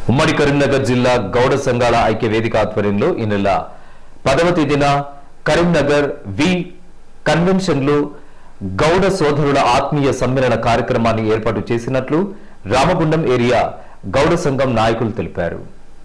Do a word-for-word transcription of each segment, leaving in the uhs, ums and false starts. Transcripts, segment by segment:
ఉమ్మడి కరీంనగర్ జిల్లా గౌడ సంఘాల ఐక్య వేదిక ఆధ్వర్యంలో ఈ నెల పదవ తేదీన కరీంనగర్ వి కన్వెన్షన్లో గౌడ సోదరుల ఆత్మీయ సమ్మేళన కార్యక్రమాన్ని ఏర్పాటు చేసినట్లు రామగుండం ఏరియా గౌడ సంఘం నాయకులు తెలిపారు.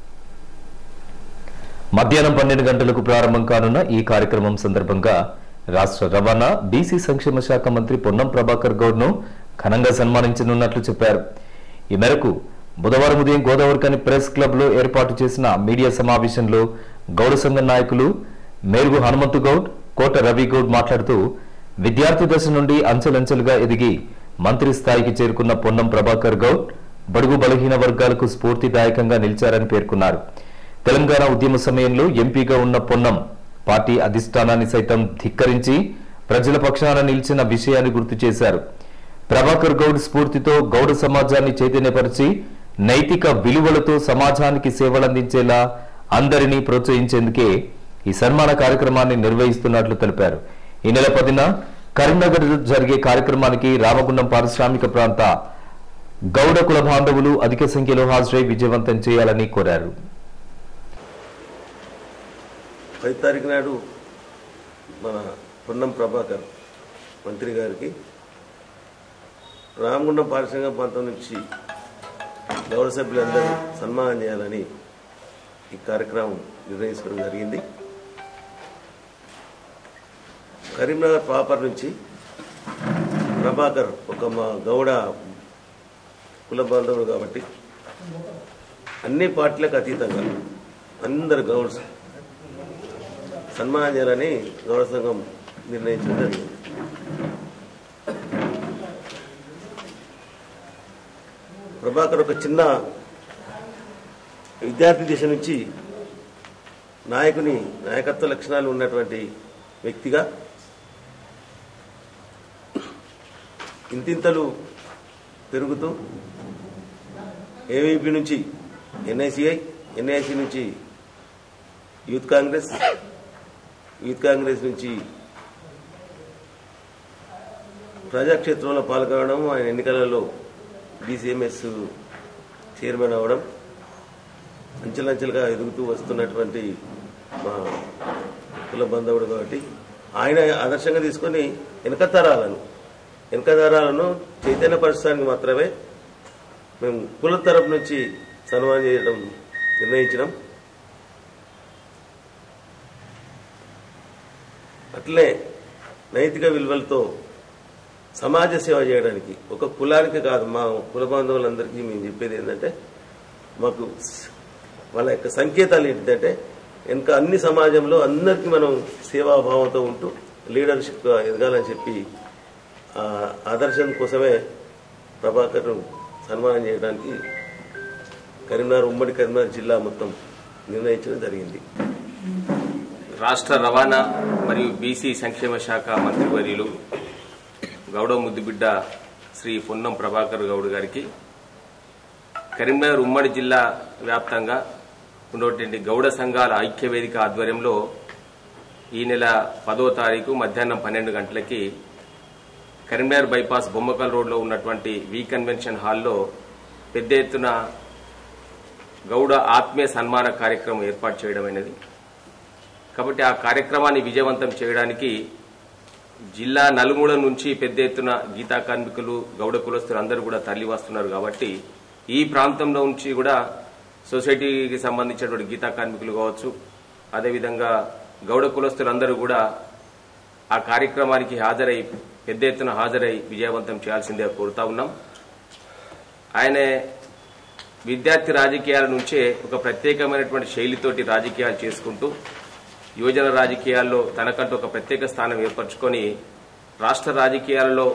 మధ్యాహ్నం పన్నెండు గంటలకు ప్రారంభం కానున్న ఈ కార్యక్రమం సందర్భంగా రాష్ట్ర రవాణా బీసీ సంక్షేమ శాఖ మంత్రి పొన్నం ప్రభాకర్ గౌడ్ ను ఘనంగా సన్మానించనున్నట్లు చెప్పారు. ఈ మేరకు బుధవారం ఉదయం గోదావరికని ప్రెస్ క్లబ్ లో ఏర్పాటు చేసిన మీడియా సమావేశంలో గౌడ సంఘం నాయకులు మేరుగు హనుమంతు గౌడ్, కోట రవి గౌడ్ మాట్లాడుతూ విద్యార్థి దశ నుండి అంచెలంచెలుగా ఎదిగి మంత్రి స్థాయికి చేరుకున్న పొన్నం ప్రభాకర్ గౌడ్ బడుగు బలహీన వర్గాలకు స్ఫూర్తిదాయకంగా నిలిచారని పేర్కొన్నారు. తెలంగాణ ఉద్యమ సమయంలో ఎంపీగా ఉన్న పొన్నం పార్టీ అధిష్టానాన్ని సైతం ధిక్కరించి ప్రజల పక్షాన నిలిచిన విషయాన్ని గుర్తు చేశారు. ప్రభాకర్ గౌడ్ స్ఫూర్తితో గౌడ సమాజాన్ని చైతన్యపరిచి నైతిక విలువలతో సమాజానికి సేవలందించేలా అందరినీ ప్రోత్సహించేందుకే ఈ సన్మాన కార్యక్రమాన్ని నిర్వహిస్తున్నట్లు తెలిపారు. ఈ నెల పదిన కరీంనగర్ జరిగే కార్యక్రమానికి రామగుండం పారిశ్రామిక ప్రాంత గౌడ కుల బాంధవులు అధిక సంఖ్యలో హాజరై విజయవంతం చేయాలని కోరారు. పది తారీఖు నాడు మన పొన్నం ప్రభాకర్ మంత్రి గారికి రామగుండం పారిశ్రామిక ప్రాంతం నుంచి గౌరవ సభ్యులందరూ సన్మానం చేయాలని ఈ కార్యక్రమం నిర్వహించడం జరిగింది. కరీంనగర్ ప్రాపర్ నుంచి ప్రభాకర్ ఒక మా గౌడ కుల బాంధవుడు కాబట్టి అన్ని పార్టీలకు అతీతంగా అందరు గౌడ్స్ సన్మానం చేయాలని గౌడ సంఘం నిర్ణయించడం జరిగింది. ప్రభాకర్ ఒక చిన్న విద్యార్థి దశ నుంచి నాయకుని నాయకత్వ లక్షణాలు ఉన్నటువంటి వ్యక్తిగా ఇంతింతలు పెరుగుతూ ఏవీపీ నుంచి ఎన్ఐసిఐ, ఎన్ఐసి నుంచి యూత్ కాంగ్రెస్, యూత్ కాంగ్రెస్ నుంచి ప్రజాక్షేత్రంలో పాల్గొనడం, ఆయన ఎన్నికలలో బీసీఎంఎస్ చైర్మన్ అవ్వడం, అంచెలంచెలుగా ఎదుగుతూ వస్తున్నటువంటి మా కుల బంధువుడు కాబట్టి ఆయన ఆదర్శంగా తీసుకొని వెనక తరాలను వెనక తరాలను చైతన్యపరచడానికి మాత్రమే మేము కుల తరపు నుంచి సన్మానం చేయడం నిర్ణయించినాం. అట్లే నైతిక విలువలతో సమాజ సేవ చేయడానికి ఒక కులానికి కాదు, మా కుల బాంధవులందరికీ మేము చెప్పేది ఏంటంటే మాకు వాళ్ళ యొక్క సంకేతాలు ఏంటంటే ఇంకా అన్ని సమాజంలో అందరికీ మనం సేవాభావంతో ఉంటూ లీడర్షిప్ ఎదగాలని చెప్పి ఆదర్శం కోసమే ప్రభాకర్ సన్మానం చేయడానికి కరీంనగర్ ఉమ్మడి కరీంనగర్ జిల్లా మొత్తం నిర్ణయించడం జరిగింది. రాష్ట్ర రవాణా మరియు బీసీ సంక్షేమ శాఖ మంత్రివర్యులు గౌడ ముద్దుబిడ్డ శ్రీ పొన్నం ప్రభాకర్ గౌడ్ గారికి కరీంనగర్ ఉమ్మడి జిల్లా వ్యాప్తంగా ఉన్నటువంటి గౌడ సంఘాల ఐక్య వేదిక ఆధ్వర్యంలో ఈ నెల పదో తారీఖు మధ్యాహ్నం పన్నెండు గంటలకి కరీంనగర్ బైపాస్ బొమ్మకల్ రోడ్లో ఉన్నటువంటి వి కన్వెన్షన్ హాల్లో పెద్ద ఎత్తున గౌడ ఆత్మీయ సన్మాన కార్యక్రమం ఏర్పాటు చేయడం అనేది. కాబట్టి ఆ కార్యక్రమాన్ని విజయవంతం చేయడానికి జిల్లా నలుమూల నుంచి పెద్ద ఎత్తున గీతా కార్మికులు గౌడ కులస్తులు అందరూ కూడా తరలి వస్తున్నారు. కాబట్టి ఈ ప్రాంతంలో నుంచి కూడా సొసైటీకి సంబంధించినటువంటి గీతా కార్మికులు కావచ్చు, అదేవిధంగా గౌడ కులస్తులందరూ కూడా ఆ కార్యక్రమానికి హాజరై పెద్ద ఎత్తున హాజరై విజయవంతం చేయాల్సిందే కోరుతా ఉన్నాం. ఆయన విద్యార్థి రాజకీయాల నుంచే ఒక ప్రత్యేకమైనటువంటి శైలితోటి రాజకీయాలు చేసుకుంటూ యువజన రాజకీయాల్లో తనకంటూ ఒక ప్రత్యేక స్థానం ఏర్పరచుకొని రాష్ట్ర రాజకీయాలలో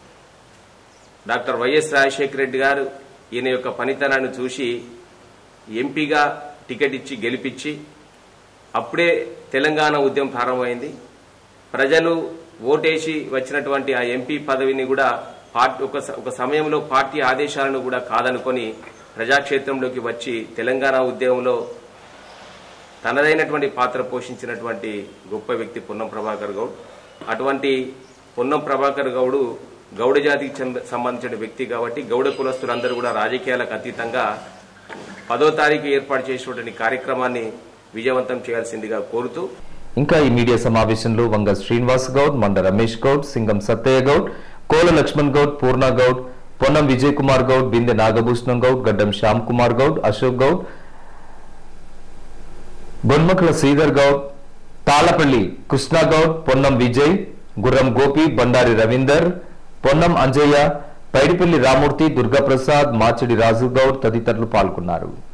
డాక్టర్ వైఎస్ రాజశేఖర రెడ్డి గారు ఈయన యొక్క పనితనాన్ని చూసి ఎంపీగా టికెట్ ఇచ్చి గెలిపించి అప్పుడే తెలంగాణ ఉద్యమం ప్రారంభమైంది. ప్రజలు ఓటేసి వచ్చినటువంటి ఆ ఎంపీ పదవిని కూడా పార్టీ ఒక ఒక సమయంలో పార్టీ ఆదేశాలను కూడా కాదనుకొని ప్రజాక్షేత్రంలోకి వచ్చి తెలంగాణ ఉద్యమంలో తనదైనటువంటి పాత్ర పోషించినటువంటి గొప్ప వ్యక్తి పొన్నం ప్రభాకర్ గౌడ్. అటువంటి పొన్నం ప్రభాకర్ గౌడు గౌడ జాతికి సంబంధించిన వ్యక్తి కాబట్టి గౌడ కులస్తులందరూ కూడా రాజకీయాలకు అతీతంగా పదో తారీఖు ఏర్పాటు చేసినటువంటి కార్యక్రమాన్ని విజయవంతం చేయాల్సిందిగా కోరుతూ ఇంకా ఈ మీడియా సమావేశంలో వంగ శ్రీనివాస్ గౌడ్, మండ రమేష్ గౌడ్, సింగం సత్తయ్య గౌడ్, కోల లక్ష్మణ్ గౌడ్, పూర్ణ గౌడ్, పొన్నం విజయ్ కుమార్ గౌడ్, బిందె నాగభూషణం గౌడ్, గడ్డం శ్యామ్ కుమార్ గౌడ్, అశోక్ గౌడ్, బొన్మకుల శ్రీధర్ గౌడ్, తాళ్లపల్లి కృష్ణ గౌడ్, పొన్నం విజయ్, గుర్రం గోపి, బండారి రవీందర్, పొన్నం అంజయ్య, పైడిపల్లి రామూర్తి, దుర్గాప్రసాద్, మాచిడి రాజు గౌడ్ తదితరులు పాల్గొన్నారు.